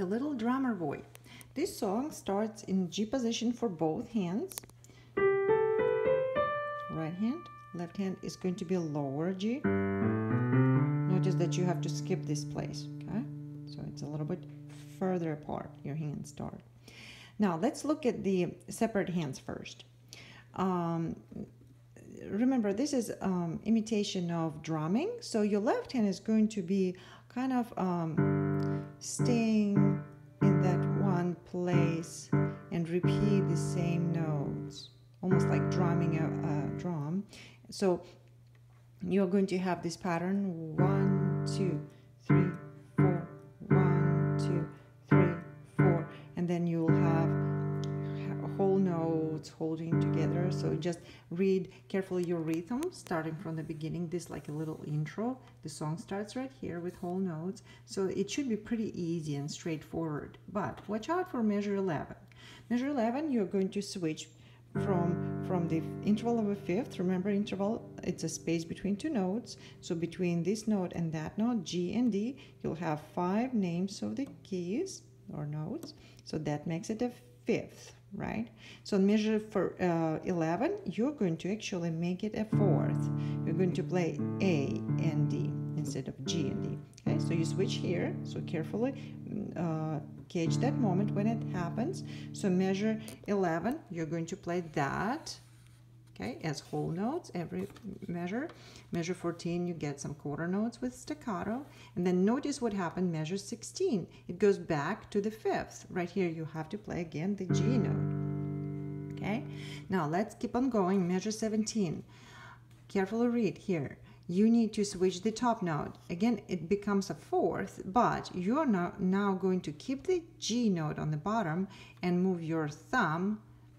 The Little Drummer Boy. This song starts in G position for both hands. Right hand, left hand is going to be lower G. Notice that you have to skip this place, okay? So it's a little bit further apart, your hands start. Now let's look at the separate hands first. Remember, this is imitation of drumming, so your left hand is going to be kind of staying in that one place and repeat the same notes, almost like drumming a drum. So you're going to have this pattern: 1, 2, 3, 4, 1, 2, 3, 4, and then you'll have whole notes holding together. So just read carefully your rhythm starting from the beginning. This like a little intro. The song starts right here with whole notes, so it should be pretty easy and straightforward. But watch out for measure 11. Measure 11, you're going to switch from the interval of a fifth. Remember, interval, it's a space between two notes. So between this note and that note, G and D, you'll have 5 names of the keys or notes. So that makes it a fifth, right? So measure for 11, you're going to actually make it a fourth. You're going to play A and D instead of G and D. Okay, so you switch here. So carefully catch that moment when it happens. So measure 11, you're going to play that, okay, as whole notes every measure. Measure 14, you get some quarter notes with staccato. And then notice what happened. Measure 16, it goes back to the fifth. Right here you have to play again the G note. Okay, now let's keep on going. Measure 17, carefully read here. You need to switch the top note. Again, it becomes a fourth, but you're now going to keep the G note on the bottom and move your thumb.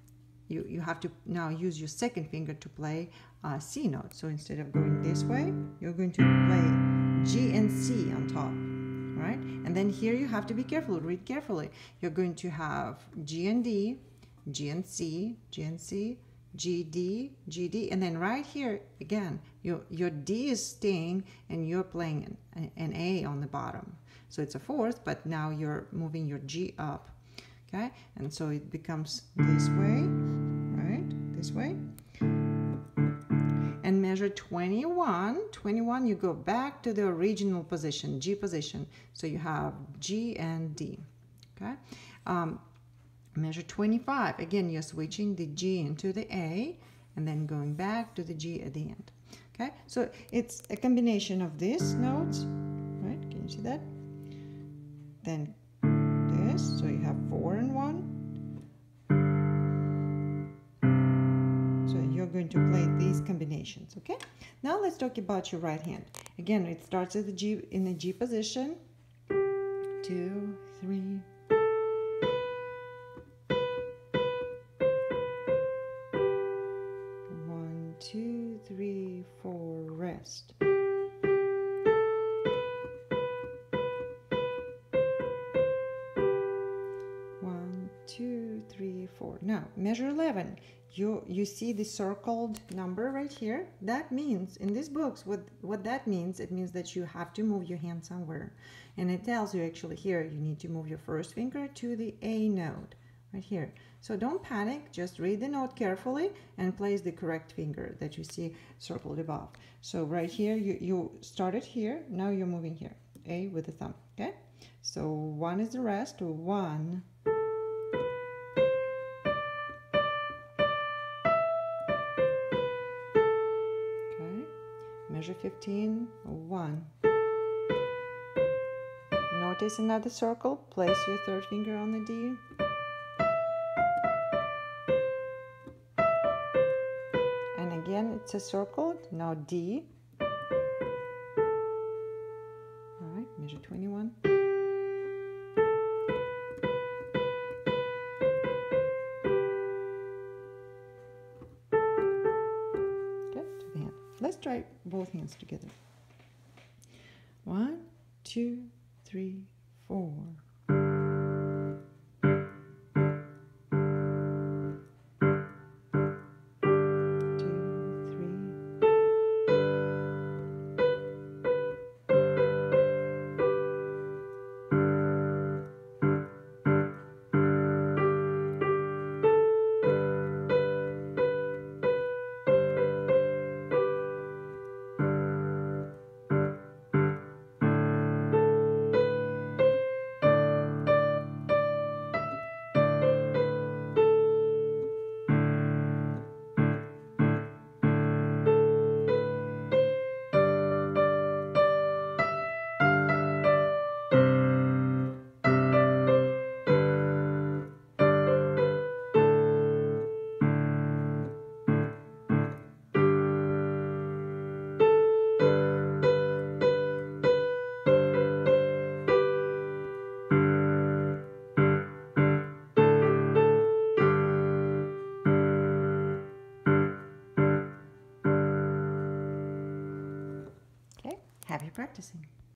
You have to now use your second finger to play C note. So instead of going this way, you're going to play G and C on top, right? And then here you have to be careful, read carefully. You're going to have G and D, G and C, G and C, G, D, G, D, and then right here, again, your D is staying and you're playing an A on the bottom. So it's a fourth, but now you're moving your G up, okay? And so it becomes this way, right? This way. And measure 21. 21, you go back to the original position, G position. So you have G and D, okay? Measure 25, again, you're switching the G into the A and then going back to the G at the end. Okay, so it's a combination of these notes, right? Can you see that? Then this, so you have 4 and 1. So you're going to play these combinations, okay? Now let's talk about your right hand. Again, it starts at the G, in the G position. 2, 3, 2, 3, 4, rest. 1, 2, 3, 4. Now measure 11. You see the circled number right here? That means in these books, what that means, it means that you have to move your hand somewhere. And it tells you actually here, you need to move your first finger to the A note. Right here. So don't panic, just read the note carefully and place the correct finger that you see circled above. So right here, you started here, now you're moving here, A with the thumb, okay? So 1 is the rest, 1. Okay, measure 15, 1. Notice another circle, place your third finger on the D. Again, it's a circle. Now D. All right, measure 21. Okay, to the hand. Let's try both hands together. 1, 2, 3, 4. practicing.